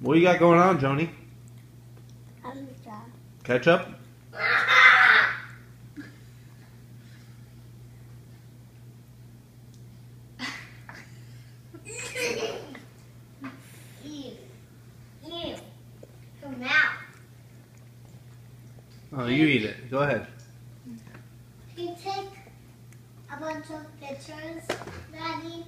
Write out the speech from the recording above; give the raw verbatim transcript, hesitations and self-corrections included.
What you got going on, Joni? Ketchup? Ew. Ew. Come out. Oh, you eat it. Go ahead. Can you take a bunch of pictures, Daddy?